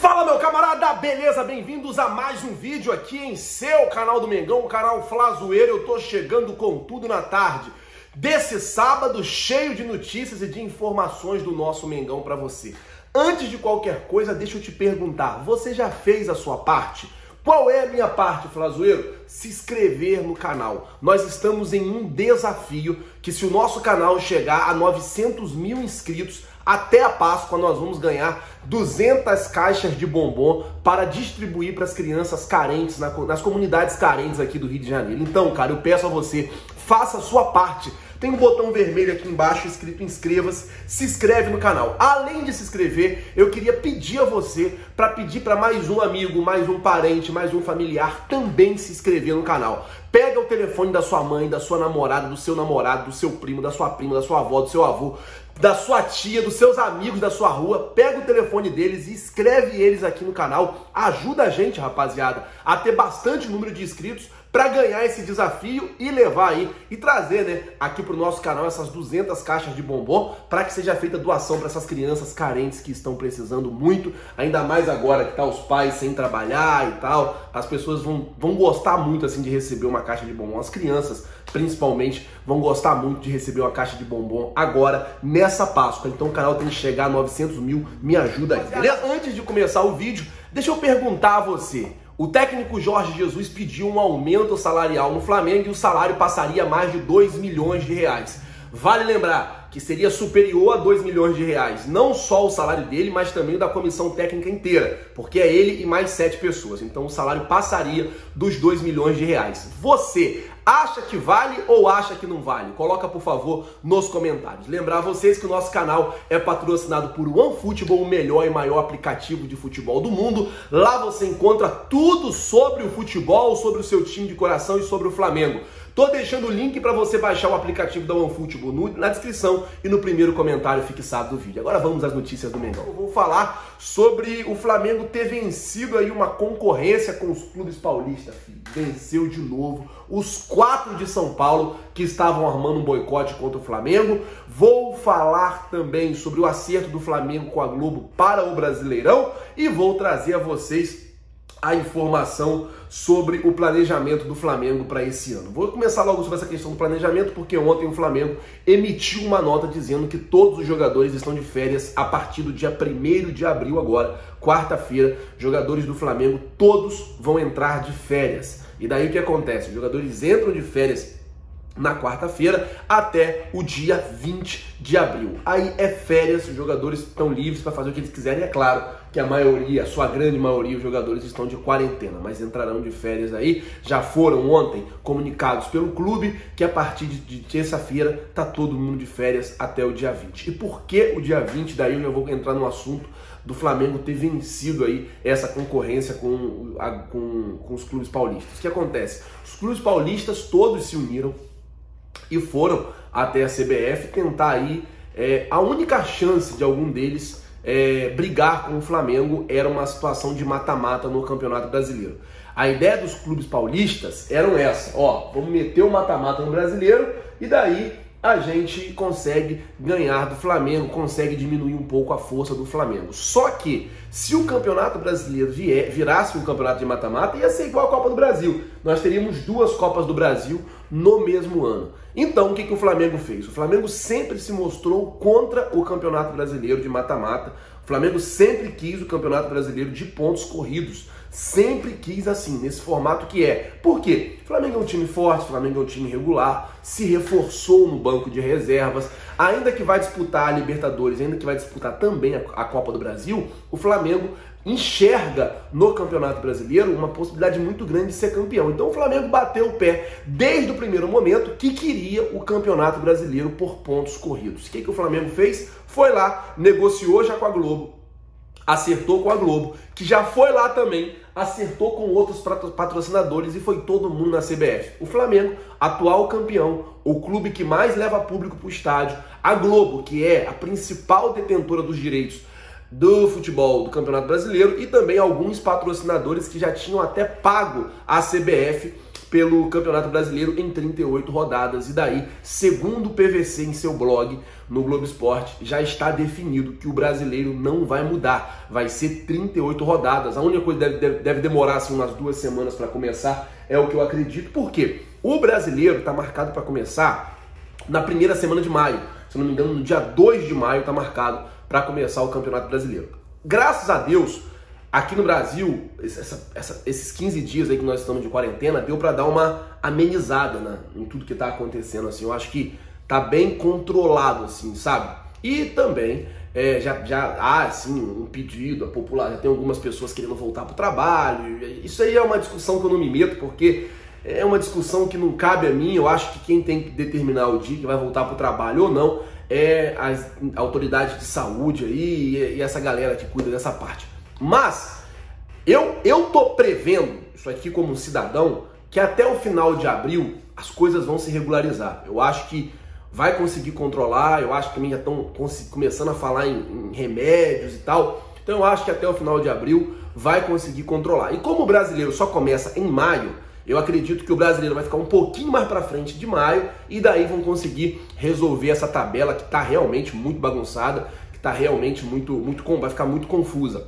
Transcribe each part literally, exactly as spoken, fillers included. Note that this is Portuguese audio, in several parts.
Fala, meu camarada, beleza? Bem-vindos a mais um vídeo aqui em seu canal do Mengão, o canal Flazoeiro. Eu tô chegando com tudo na tarde desse sábado, cheio de notícias e de informações do nosso Mengão pra você. Antes de qualquer coisa, deixa eu te perguntar, você já fez a sua parte? Qual é a minha parte, Flazoeiro? Se inscrever no canal. Nós estamos em um desafio que, se o nosso canal chegar a novecentos mil inscritos, até a Páscoa nós vamos ganhar duzentas caixas de bombom para distribuir para as crianças carentes, nas comunidades carentes aqui do Rio de Janeiro. Então, cara, eu peço a você, faça a sua parte. Tem um botão vermelho aqui embaixo escrito inscreva-se, se inscreve no canal. Além de se inscrever, eu queria pedir a você para pedir para mais um amigo, mais um parente, mais um familiar também se inscrever no canal. Pega o telefone da sua mãe, da sua namorada, do seu namorado, do seu primo, da sua prima, da sua avó, do seu avô, da sua tia, dos seus amigos da sua rua. Pega o telefone deles e inscreve eles aqui no canal. Ajuda a gente, rapaziada, a ter bastante número de inscritos para ganhar esse desafio e levar aí e trazer, né, aqui pro nosso canal essas duzentas caixas de bombom para que seja feita doação para essas crianças carentes que estão precisando muito, ainda mais agora que tá os pais sem trabalhar e tal. As pessoas vão, vão gostar muito assim de receber uma caixa de bombom. As crianças, principalmente, vão gostar muito de receber uma caixa de bombom agora nessa Páscoa. Então o canal tem que chegar a novecentos mil, me ajuda aí, beleza? Antes de começar o vídeo, deixa eu perguntar a você. O técnico Jorge Jesus pediu um aumento salarial no Flamengo e o salário passaria a mais de dois milhões de reais. Vale lembrar que seria superior a dois milhões de reais, não só o salário dele, mas também o da comissão técnica inteira, porque é ele e mais sete pessoas. Então o salário passaria dos dois milhões de reais. Você acha que vale ou acha que não vale? Coloca, por favor, nos comentários. Lembrar a vocês que o nosso canal é patrocinado por OneFootball, o melhor e maior aplicativo de futebol do mundo. Lá você encontra tudo sobre o futebol, sobre o seu time de coração e sobre o Flamengo. Tô deixando o link para você baixar o aplicativo da OneFootball na descrição e no primeiro comentário fixado do vídeo. Agora vamos às notícias do Mengão. Eu vou falar sobre o Flamengo ter vencido aí uma concorrência com os clubes paulistas, filho. Venceu de novo os quatro de São Paulo que estavam armando um boicote contra o Flamengo. Vou falar também sobre o acerto do Flamengo com a Globo para o Brasileirão e vou trazer a vocês a informação sobre o planejamento do Flamengo para esse ano. Vou começar logo sobre essa questão do planejamento, porque ontem o Flamengo emitiu uma nota dizendo que todos os jogadores estão de férias a partir do dia primeiro de abril agora, quarta-feira. Jogadores do Flamengo, todos vão entrar de férias. E daí o que acontece? Os jogadores entram de férias na quarta-feira até o dia vinte de abril. Aí é férias, os jogadores estão livres para fazer o que eles quiserem. É claro que a maioria, a sua grande maioria, os jogadores estão de quarentena, mas entrarão de férias aí. Já foram ontem comunicados pelo clube que a partir de, de terça-feira tá todo mundo de férias até o dia vinte. E por que o dia vinte? Daí eu já vou entrar no assunto do Flamengo ter vencido aí essa concorrência com, a, com, com os clubes paulistas. O que acontece? Os clubes paulistas todos se uniram e foram até a C B F tentar aí, é, a única chance de algum deles é, brigar com o Flamengo era uma situação de mata-mata no Campeonato Brasileiro. A ideia dos clubes paulistas era essa, ó, vamos meter o mata-mata no Brasileiro e daí a gente consegue ganhar do Flamengo, consegue diminuir um pouco a força do Flamengo. Só que, se o Campeonato Brasileiro vier, virasse um campeonato de mata-mata, ia ser igual a Copa do Brasil. Nós teríamos duas Copas do Brasil no mesmo ano. Então, o que, que o Flamengo fez? O Flamengo sempre se mostrou contra o Campeonato Brasileiro de mata-mata. O Flamengo sempre quis o Campeonato Brasileiro de pontos corridos. Sempre quis assim, nesse formato que é. Por quê? O Flamengo é um time forte, o Flamengo é um time regular, se reforçou no banco de reservas, ainda que vai disputar a Libertadores, ainda que vai disputar também a, a Copa do Brasil, o Flamengo enxerga no Campeonato Brasileiro uma possibilidade muito grande de ser campeão. Então o Flamengo bateu o pé desde o primeiro momento que queria o Campeonato Brasileiro por pontos corridos. O que, que o Flamengo fez? Foi lá, negociou já com a Globo, acertou com a Globo, que já foi lá também, acertou com outros patrocinadores e foi todo mundo na C B F. O Flamengo, atual campeão, o clube que mais leva público para o estádio, a Globo, que é a principal detentora dos direitos do futebol do Campeonato Brasileiro, e também alguns patrocinadores que já tinham até pago a C B F pelo Campeonato Brasileiro em trinta e oito rodadas. E daí, segundo o P V C em seu blog no Globo Esporte, já está definido que o brasileiro não vai mudar. Vai ser trinta e oito rodadas. A única coisa que deve, deve demorar assim, umas duas semanas para começar é o que eu acredito. Por quê? O brasileiro está marcado para começar na primeira semana de maio. Se não me engano, no dia dois de maio está marcado para começar o Campeonato Brasileiro. Graças a Deus, aqui no Brasil, essa, essa, esses quinze dias aí que nós estamos de quarentena, deu para dar uma amenizada, né, em tudo que está acontecendo. Assim, eu acho que tá bem controlado, assim, sabe? E também é, já, já há assim, um pedido, a popular, já tem algumas pessoas querendo voltar para o trabalho. Isso aí é uma discussão que eu não me meto, porque é uma discussão que não cabe a mim. Eu acho que quem tem que determinar o dia que vai voltar para o trabalho ou não é as autoridades de saúde aí e essa galera que cuida dessa parte. Mas eu, eu tô prevendo, isso aqui como um cidadão, que até o final de abril as coisas vão se regularizar. Eu acho que vai conseguir controlar, eu acho que também já estão começando a falar em, em remédios e tal. Então eu acho que até o final de abril vai conseguir controlar. E como o brasileiro só começa em maio, eu acredito que o brasileiro vai ficar um pouquinho mais para frente de maio e daí vão conseguir resolver essa tabela que está realmente muito bagunçada, que está realmente muito, muito, vai ficar muito confusa.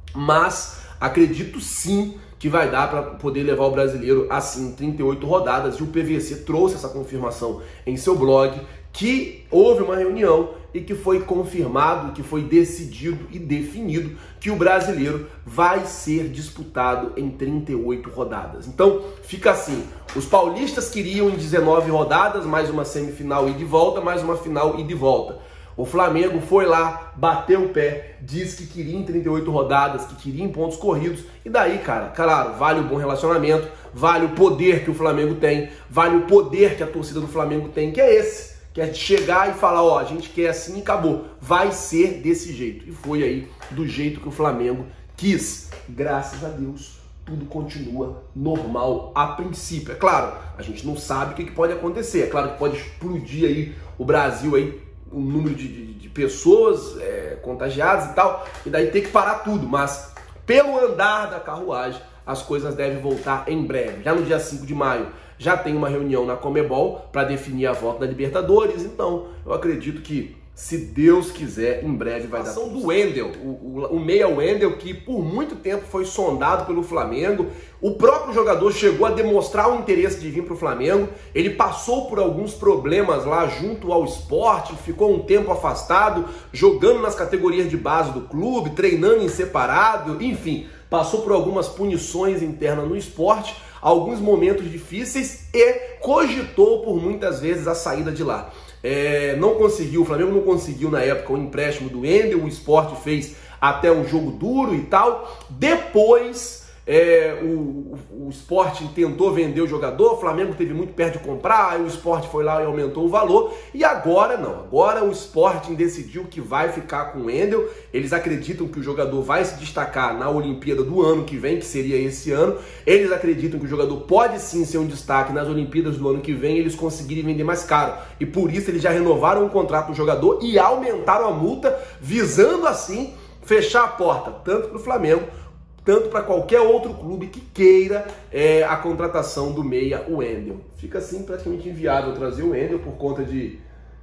Mas acredito sim que vai dar para poder levar o brasileiro assim trinta e oito rodadas, e o P V C trouxe essa confirmação em seu blog, que houve uma reunião e que foi confirmado, que foi decidido e definido que o brasileiro vai ser disputado em trinta e oito rodadas. Então fica assim, os paulistas queriam em dezenove rodadas, mais uma semifinal e de volta, mais uma final e de volta. O Flamengo foi lá, bateu o pé, disse que queria em trinta e oito rodadas, que queria em pontos corridos. E daí, cara, claro, vale o bom relacionamento, vale o poder que o Flamengo tem, vale o poder que a torcida do Flamengo tem, que é esse, que é de chegar e falar, ó, a gente quer assim e acabou. Vai ser desse jeito. E foi aí do jeito que o Flamengo quis. Graças a Deus, tudo continua normal a princípio. É claro, a gente não sabe o que pode acontecer. É claro que pode explodir aí o Brasil aí, o número de, de, de pessoas é, contagiadas e tal, e daí tem que parar tudo, mas pelo andar da carruagem as coisas devem voltar em breve. Já no dia cinco de maio já tem uma reunião na Conmebol para definir a volta da Libertadores, então eu acredito que, se Deus quiser, em breve vai dar. A ação do Wendel, o, o, o meia Wendel, que por muito tempo foi sondado pelo Flamengo. O próprio jogador chegou a demonstrar o interesse de vir para o Flamengo. Ele passou por alguns problemas lá junto ao Sport, ficou um tempo afastado, jogando nas categorias de base do clube, treinando em separado, enfim, passou por algumas punições internas no Sport, alguns momentos difíceis e cogitou por muitas vezes a saída de lá. É, não conseguiu, o Flamengo não conseguiu na época o empréstimo do Wendel, o Sport fez até um jogo duro e tal. Depois é, o, o Sport tentou vender o jogador, o Flamengo teve muito perto de comprar, aí o Sport foi lá e aumentou o valor, e agora não, agora o Sporting decidiu que vai ficar com o Wendel. Eles acreditam que o jogador vai se destacar na Olimpíada do ano que vem, que seria esse ano. Eles acreditam que o jogador pode sim ser um destaque nas Olimpíadas do ano que vem, eles conseguirem vender mais caro, e por isso eles já renovaram o contrato do jogador e aumentaram a multa, visando assim fechar a porta tanto para o Flamengo tanto para qualquer outro clube que queira é, a contratação do meia Wendel. Fica assim praticamente inviável trazer o Wendel por conta de,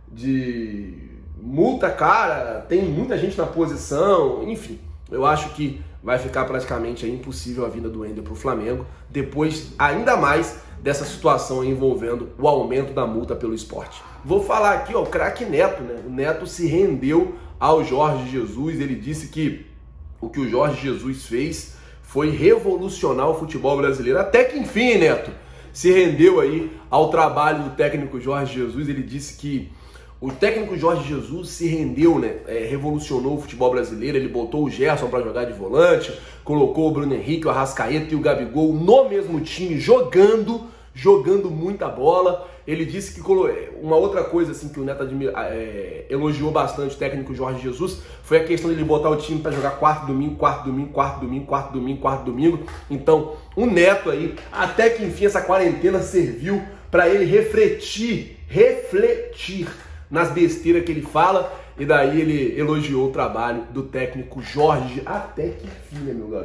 de multa cara, tem muita gente na posição, enfim. Eu acho que vai ficar praticamente aí impossível a vinda do Wendel para o Flamengo, depois ainda mais dessa situação envolvendo o aumento da multa pelo Sport. Vou falar aqui, ó, o craque Neto, né? O Neto se rendeu ao Jorge Jesus, ele disse que o que o Jorge Jesus fez foi revolucionar o futebol brasileiro. Até que enfim, Neto se rendeu aí ao trabalho do técnico Jorge Jesus. Ele disse que o técnico Jorge Jesus se rendeu, né? É, revolucionou o futebol brasileiro. Ele botou o Gerson para jogar de volante, colocou o Bruno Henrique, o Arrascaeta e o Gabigol no mesmo time, jogando, jogando muita bola. Ele disse que uma outra coisa assim que o Neto admira, é, elogiou bastante o técnico Jorge Jesus foi a questão de ele botar o time para jogar quarto domingo, quarto domingo, quarto domingo, quarto domingo, quarto domingo. Então, o Neto aí, até que enfim essa quarentena serviu para ele refletir, refletir nas besteiras que ele fala, e daí ele elogiou o trabalho do técnico Jorge, até que enfim, né, meu garoto?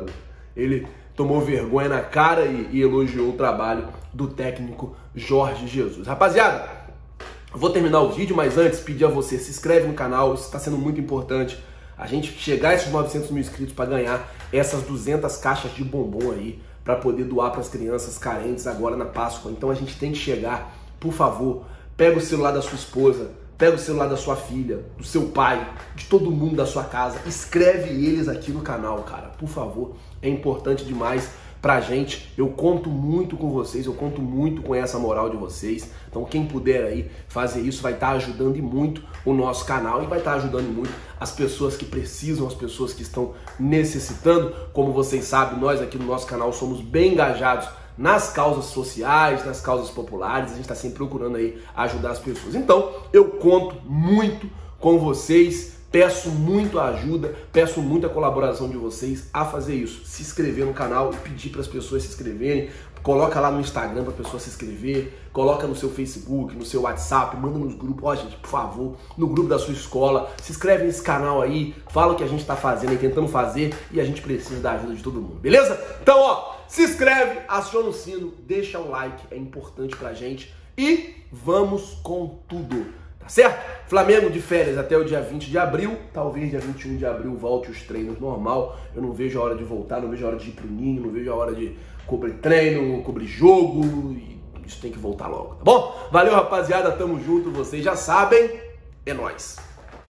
ele tomou vergonha na cara e, e elogiou o trabalho do técnico Jorge Jesus. Rapaziada, eu vou terminar o vídeo, mas antes pedir a você, se inscreve no canal, isso está sendo muito importante. A gente chegar a esses novecentos mil inscritos para ganhar essas duzentas caixas de bombom aí, para poder doar para as crianças carentes agora na Páscoa. Então a gente tem que chegar, por favor, pega o celular da sua esposa, pega o celular da sua filha, do seu pai, de todo mundo da sua casa, escreve eles aqui no canal, cara, por favor, é importante demais pra gente. Eu conto muito com vocês, eu conto muito com essa moral de vocês. Então quem puder aí fazer isso vai estar ajudando e muito o nosso canal e vai estar ajudando muito as pessoas que precisam, as pessoas que estão necessitando. Como vocês sabem, nós aqui no nosso canal somos bem engajados nas causas sociais, nas causas populares, a gente está sempre procurando aí ajudar as pessoas. Então, eu conto muito com vocês, peço muito a ajuda, peço muito a colaboração de vocês a fazer isso. Se inscrever no canal e pedir para as pessoas se inscreverem, coloca lá no Instagram para a pessoa se inscrever, coloca no seu Facebook, no seu WhatsApp, manda nos grupos, ó gente, por favor, no grupo da sua escola, se inscreve nesse canal aí, fala o que a gente está fazendo e tentando fazer e a gente precisa da ajuda de todo mundo, beleza? Então, ó, se inscreve, aciona o sino, deixa o like, é importante pra gente e vamos com tudo, tá certo? Flamengo de férias até o dia vinte de abril, talvez dia vinte e um de abril volte os treinos normal, eu não vejo a hora de voltar, não vejo a hora de ir pro ninho, não vejo a hora de cobrir treino, cobrir jogo, e isso tem que voltar logo, tá bom? Valeu, rapaziada, tamo junto, vocês já sabem, é nóis!